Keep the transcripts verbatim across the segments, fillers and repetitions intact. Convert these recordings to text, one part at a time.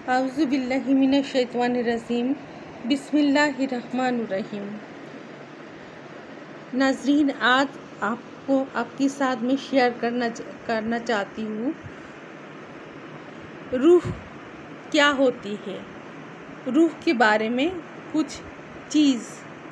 आउज़ु बिल्लाहि मिनश शैतानिर रजीम बिस्मिल्लाहिर रहमानिर रहीम। नाज़रीन, आज आपको आपके साथ में शेयर करना करना चाहती हूँ रूह क्या होती है। रूह के बारे में कुछ चीज़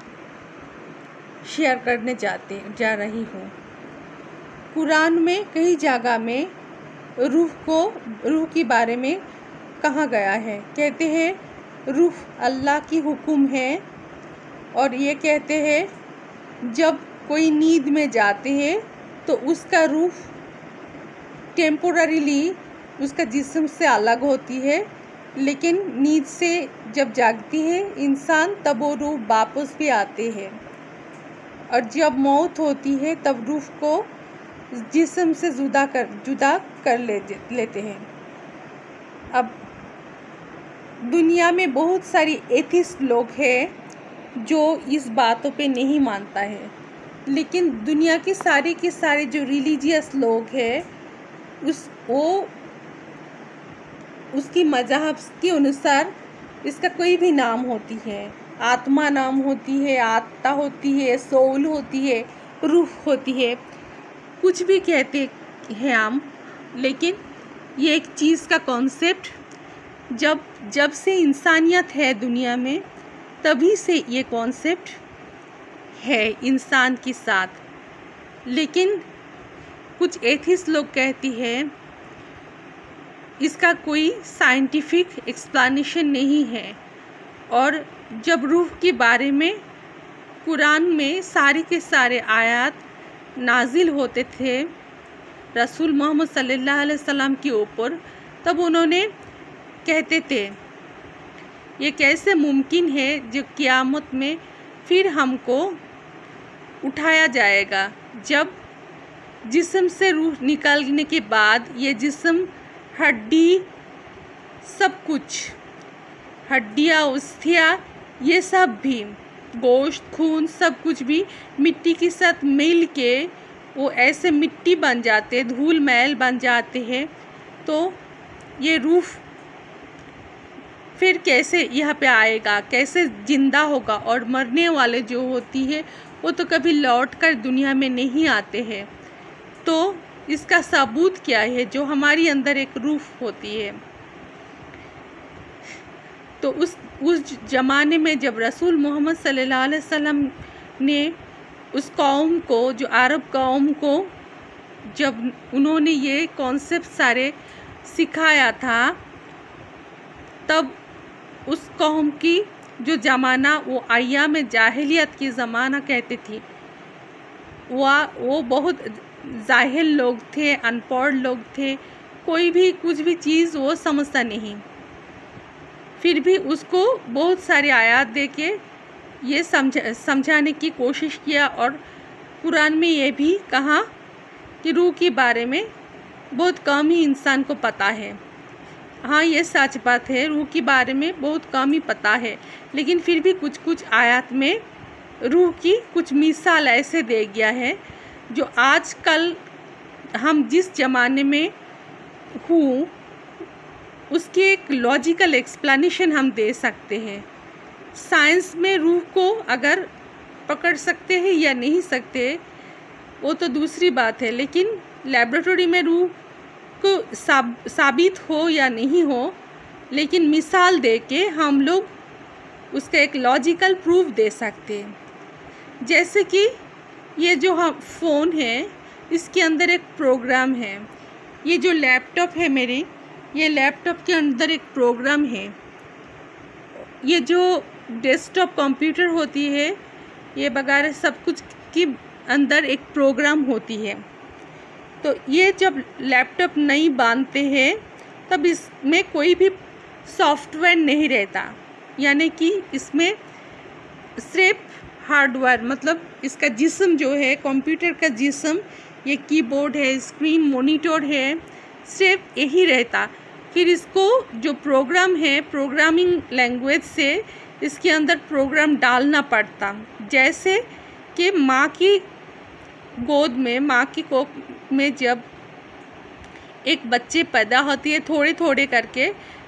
शेयर करने चाहते जा रही हूँ। कुरान में कई जगह में रूह को रूह के बारे में कहा गया है। कहते हैं रूह अल्लाह की हुक्म है, और ये कहते हैं जब कोई नींद में जाते हैं तो उसका रूह टेम्पोररीली उसका जिस्म से अलग होती है, लेकिन नींद से जब जागती है इंसान तब वो रूह वापस भी आते हैं, और जब मौत होती है तब रूह को जिस्म से जुदा कर जुदा कर ले लेते हैं। अब दुनिया में बहुत सारी एथिस्ट लोग हैं जो इस बातों पे नहीं मानता है, लेकिन दुनिया के सारे के सारे जो रिलीजियस लोग हैं उस वो उसकी मज़हब के अनुसार इसका कोई भी नाम होती है, आत्मा नाम होती है, आत्मा होती है, सोल होती है, रूह होती है, कुछ भी कहते हैं हम। लेकिन ये एक चीज़ का कॉन्सेप्ट जब जब से इंसानियत है दुनिया में तभी से ये कॉन्सेप्ट है इंसान के साथ। लेकिन कुछ एथिस्ट लोग कहती हैं इसका कोई साइंटिफिक एक्सप्लेनेशन नहीं है, और जब रूह के बारे में कुरान में सारे के सारे आयत नाजिल होते थे रसूल मोहम्मद सल्लल्लाहु अलैहि वसल्लम के ऊपर, तब उन्होंने कहते थे ये कैसे मुमकिन है जो क़यामत में फिर हमको उठाया जाएगा, जब जिस्म से रूह निकलने के बाद ये जिस्म हड्डी सब कुछ हड्डियाँ अस्थियाँ ये सब भी गोश्त खून सब कुछ भी मिट्टी के साथ मिल के वो ऐसे मिट्टी बन जाते, धूल मैल बन जाते हैं। तो ये रूह फिर कैसे यहाँ पे आएगा, कैसे ज़िंदा होगा, और मरने वाले जो होती है वो तो कभी लौट कर दुनिया में नहीं आते हैं। तो इसका सबूत क्या है जो हमारी अंदर एक रूह होती है। तो उस उस ज़माने में जब रसूल मोहम्मद सल्लल्लाहु अलैहि वसल्लम ने उस कौम को, जो अरब कौम को, जब उन्होंने ये कॉन्सेप्ट सारे सिखाया था, तब उस कौम की जो ज़माना वो अय्याम जाहिलियत की ज़माना कहते थी, वह वो बहुत जाहिल लोग थे, अनपढ़ लोग थे, कोई भी कुछ भी चीज़ वो समझता नहीं। फिर भी उसको बहुत सारे आयत दे के ये समझा समझाने की कोशिश किया, और कुरान में ये भी कहा कि रूह के बारे में बहुत कम ही इंसान को पता है। हाँ, ये सच बात है, रूह के बारे में बहुत कम ही पता है, लेकिन फिर भी कुछ कुछ आयत में रूह की कुछ मिसाल ऐसे दे गया है जो आजकल हम जिस ज़माने में हूँ उसकी एक लॉजिकल एक्सप्लेनेशन हम दे सकते हैं। साइंस में रूह को अगर पकड़ सकते हैं या नहीं सकते वो तो दूसरी बात है, लेकिन लैबोरेटरी में रूह को साब साबित हो या नहीं हो, लेकिन मिसाल दे के हम लोग उसका एक लॉजिकल प्रूफ दे सकते हैं। जैसे कि ये जो हम फ़ोन है इसके अंदर एक प्रोग्राम है, ये जो लैपटॉप है मेरी, ये लैपटॉप के अंदर एक प्रोग्राम है, ये जो डेस्कटॉप कंप्यूटर होती है ये वगैरह सब कुछ की अंदर एक प्रोग्राम होती है। तो ये जब लैपटॉप नहीं बांधते हैं तब इसमें कोई भी सॉफ्टवेयर नहीं रहता, यानी कि इसमें सिर्फ हार्डवेयर, मतलब इसका जिस्म जो है कंप्यूटर का जिस्म, ये कीबोर्ड है, स्क्रीन मॉनिटर है, सिर्फ यही रहता। फिर इसको जो प्रोग्राम है प्रोग्रामिंग लैंग्वेज से इसके अंदर प्रोग्राम डालना पड़ता, जैसे कि माँ की गोद में, माँ की कोख में जब एक बच्चे पैदा होती है थोड़े थोड़े करके,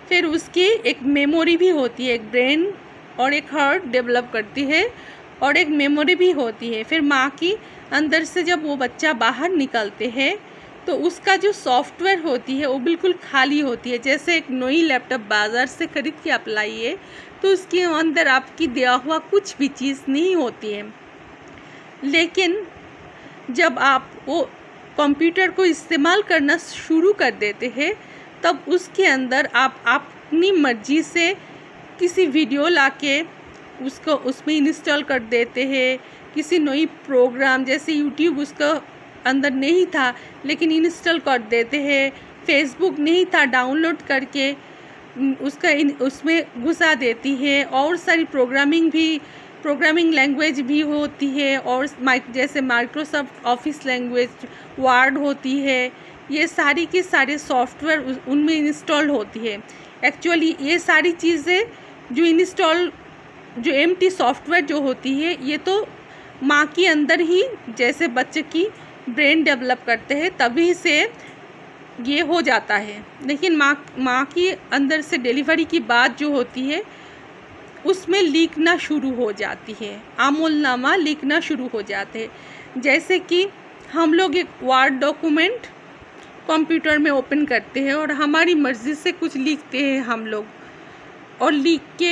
फिर उसकी एक मेमोरी भी होती है, एक ब्रेन और एक हार्ट डेवलप करती है और एक मेमोरी भी होती है। फिर माँ की अंदर से जब वो बच्चा बाहर निकलते हैं तो उसका जो सॉफ्टवेयर होती है वो बिल्कुल खाली होती है। जैसे एक नई लैपटॉप बाज़ार से ख़रीद के आप लाइए तो उसके अंदर आपकी दिया हुआ कुछ भी चीज़ नहीं होती है, लेकिन जब आप वो कंप्यूटर को इस्तेमाल करना शुरू कर देते हैं तब उसके अंदर आप अपनी मर्ज़ी से किसी वीडियो लाके उसको उसमें इंस्टॉल कर देते हैं। किसी नई प्रोग्राम जैसे यूट्यूब उसका अंदर नहीं था लेकिन इंस्टॉल कर देते हैं, फेसबुक नहीं था डाउनलोड करके उसका इन उसमें घुसा देती है। और सारी प्रोग्रामिंग भी प्रोग्रामिंग लैंग्वेज भी होती है और माइक जैसे माइक्रोसॉफ्ट ऑफिस लैंग्वेज, वर्ड होती है, ये सारी की सारे सॉफ्टवेयर उनमें इंस्टॉल होती है। एक्चुअली ये सारी चीज़ें जो इंस्टॉल जो एम्प्टी सॉफ्टवेयर जो होती है ये तो माँ के अंदर ही जैसे बच्चे की ब्रेन डेवलप करते हैं तभी से ये हो जाता है, लेकिन माँ माँ की अंदर से डिलीवरी की बात जो होती है उसमें लिखना शुरू हो जाती है, आमोलनामा लिखना शुरू हो जाते हैं। जैसे कि हम लोग एक वर्ड डॉक्यूमेंट कंप्यूटर में ओपन करते हैं और हमारी मर्ज़ी से कुछ लिखते हैं हम लोग, और लिख के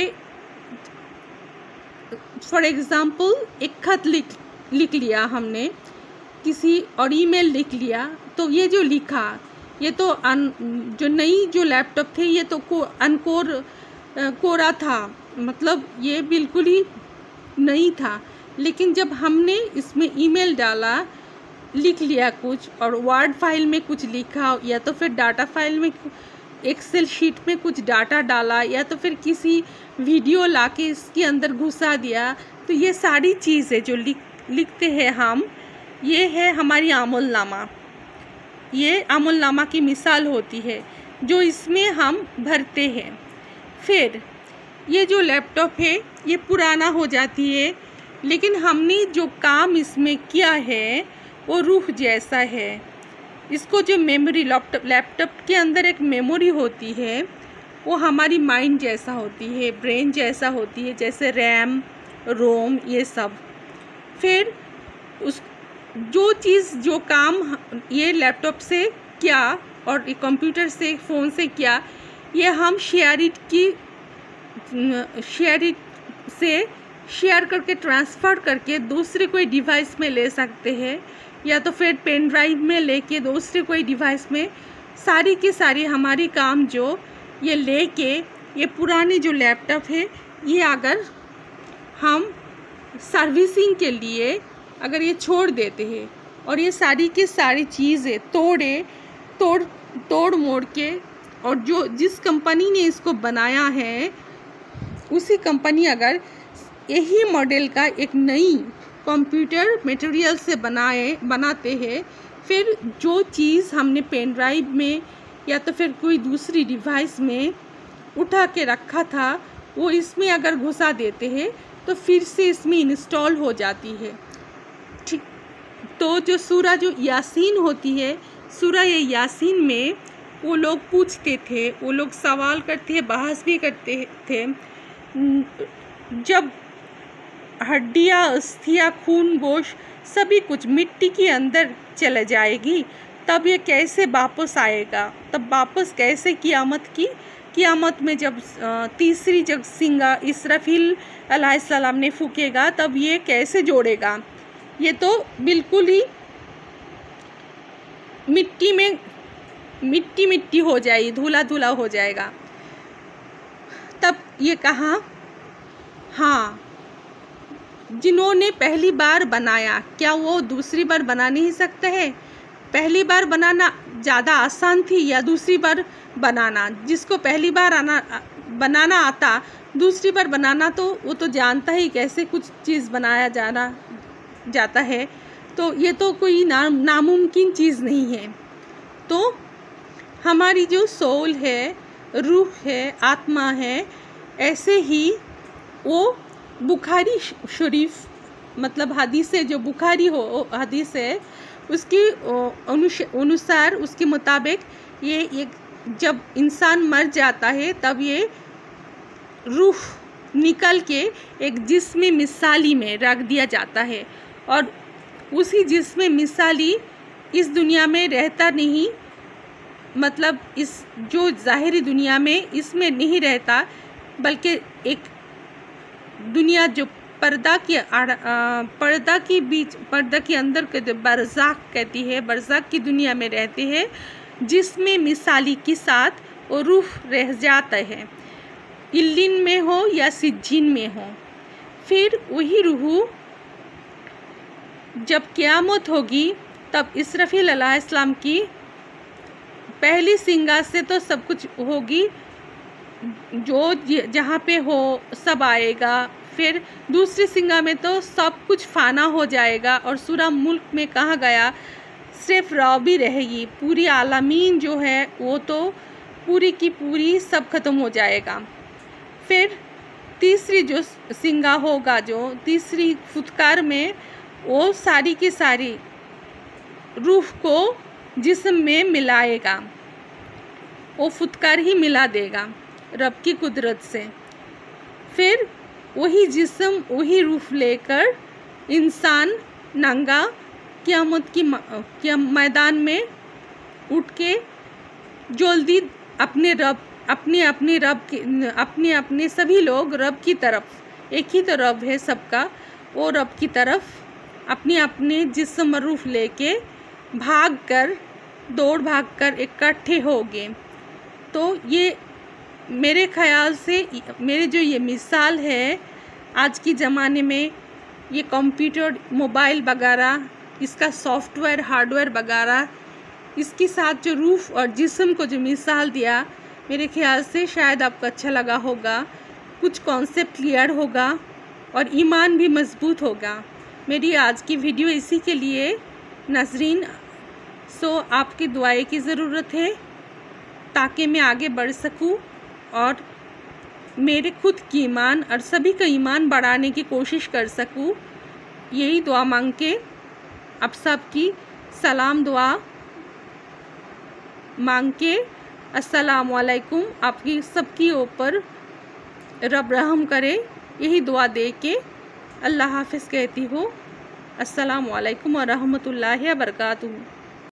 फॉर एग्ज़ाम्पल एक खत लिख लिख लिया हमने किसी और ईमेल लिख लिया, तो ये जो लिखा ये तो अन जो नई जो लैपटॉप थे ये तो को अनकोर कोरा था, मतलब ये बिल्कुल ही नहीं था। लेकिन जब हमने इसमें ईमेल डाला, लिख लिया कुछ और वर्ड फाइल में कुछ लिखा या तो फिर डाटा फाइल में एक्सेल शीट में कुछ डाटा डाला या तो फिर किसी वीडियो लाके इसके अंदर घुसा दिया, तो ये सारी चीज़ें जो लिख लिखते हैं हम, ये है हमारी आमोलनामा। ये आमोलनामा की मिसाल होती है जो इसमें हम भरते हैं। फिर ये जो लैपटॉप है ये पुराना हो जाती है, लेकिन हमने जो काम इसमें किया है वो रूह जैसा है। इसको जो मेमोरी लैपटॉप लैपटॉप के अंदर एक मेमोरी होती है वो हमारी माइंड जैसा होती है, ब्रेन जैसा होती है, जैसे रैम, रोम, ये सब। फिर उस जो चीज़ जो काम ये लैपटॉप से किया और कंप्यूटर से फ़ोन से किया, ये हम शेयर इट की शेयर इट से शेयर करके ट्रांसफ़र करके दूसरे कोई डिवाइस में ले सकते हैं या तो फिर पेन ड्राइव में लेके दूसरे कोई डिवाइस में सारी की सारी हमारी काम जो ये लेके ये पुरानी जो लैपटॉप है ये अगर हम सर्विसिंग के लिए अगर ये छोड़ देते हैं और ये सारी की सारी चीज़ें तोड़े तोड़ तोड़ मोड़ के और जो जिस कंपनी ने इसको बनाया है उसी कंपनी अगर यही मॉडल का एक नई कंप्यूटर मटेरियल से बनाए बनाते हैं, फिर जो चीज़ हमने पेन ड्राइव में या तो फिर कोई दूसरी डिवाइस में उठा के रखा था वो इसमें अगर घुसा देते हैं तो फिर से इसमें इंस्टॉल हो जाती है। ठीक, तो जो सूरा जो यासीन होती है, सूरा ये यासीन में वो लोग पूछते थे, वो लोग सवाल करते हैं, बहस भी करते थे, जब हड्डियाँ, अस्थियाँ, खून, गोश्त सभी कुछ मिट्टी के अंदर चले जाएगी तब ये कैसे वापस आएगा, तब वापस कैसे कियामत की कियामत में जब तीसरी जग सिंगा इसराफील अलैहिस्सलाम ने फूकेगा तब ये कैसे जोड़ेगा। ये तो बिल्कुल ही मिट्टी में मिट्टी मिट्टी हो जाएगी, धुला धुला हो जाएगा। तब ये कहा, हाँ, जिन्होंने पहली बार बनाया क्या वो दूसरी बार बना नहीं सकते हैं? पहली बार बनाना ज़्यादा आसान थी या दूसरी बार बनाना? जिसको पहली बार आना बनाना आता, दूसरी बार बनाना तो वो तो जानता ही कैसे कुछ चीज़ बनाया जाना जाता है, तो ये तो कोई ना नामुमकिन चीज़ नहीं है। तो हमारी जो सोल है, रूह है, आत्मा है, ऐसे ही वो बुखारी शरीफ मतलब हदीस से जो बुखारी हो हदीस है उसकी अनुसार उसके मुताबिक ये एक जब इंसान मर जाता है तब ये रूह निकल के एक जिस्म मिसाली में रख दिया जाता है और उसी जिस्म मिसाली इस दुनिया में रहता नहीं, मतलब इस जो ज़ाहिरी दुनिया में इसमें नहीं रहता, बल्कि एक दुनिया जो पर्दा के पर्दा के बीच पर्दा के अंदर के बरज़ाक कहती है, बरज़ाक की दुनिया में रहते हैं, जिसमें मिसाली के साथ वो रूह रह जाता है, इल्लिन में हो या सिज्जीन में हो। फिर वही रूह जब क़यामत होगी तब इसराफील अलैहिस्सलाम की पहली सिंगा से तो सब कुछ होगी, जो जहाँ पे हो सब आएगा। फिर दूसरी सिंगा में तो सब कुछ फाना हो जाएगा और सूरा मुल्क में कहा गया सिर्फ रौबी रहेगी, पूरी आलमीन जो है वो तो पूरी की पूरी सब ख़त्म हो जाएगा। फिर तीसरी जो सिंगा होगा, जो तीसरी फुतकार में वो सारी की सारी रूह को जिस्म में मिलाएगा, वो फुतकार ही मिला देगा रब की कुदरत से। फिर वही जिस्म वही रूह लेकर इंसान नंगा क़यामत की क्या मैदान में उठ के जल्दी अपने रब अपने अपने रब के अपने अपने सभी लोग रब की तरफ, एक ही तो रब है सबका, वो रब की तरफ अपने अपने जिस्म रूह लेके भाग कर दौड़ भाग कर इकट्ठे हो गए। तो ये मेरे ख़याल से मेरे जो ये मिसाल है आज की ज़माने में, ये कंप्यूटर मोबाइल वगैरह इसका सॉफ्टवेयर हार्डवेयर वगैरह इसके साथ जो रूह और जिस्म को जो मिसाल दिया, मेरे ख़याल से शायद आपको अच्छा लगा होगा, कुछ कॉन्सेप्ट क्लियर होगा और ईमान भी मजबूत होगा। मेरी आज की वीडियो इसी के लिए नाज़रीन, सो आपकी दुआएं की ज़रूरत है ताकि मैं आगे बढ़ सकूं और मेरे खुद की ईमान और सभी का ईमान बढ़ाने की कोशिश कर सकूं। यही दुआ मांग के आप सब की सलाम दुआ मांग के अस्सलाम वालेकुम, आपकी सबकी ऊपर रब रहम करे, यही दुआ दे के अल्लाह हाफ़िज़ कहती हूँ। अस्सलाम वालेकुम व रहमतुल्लाहि व बरकातुहू।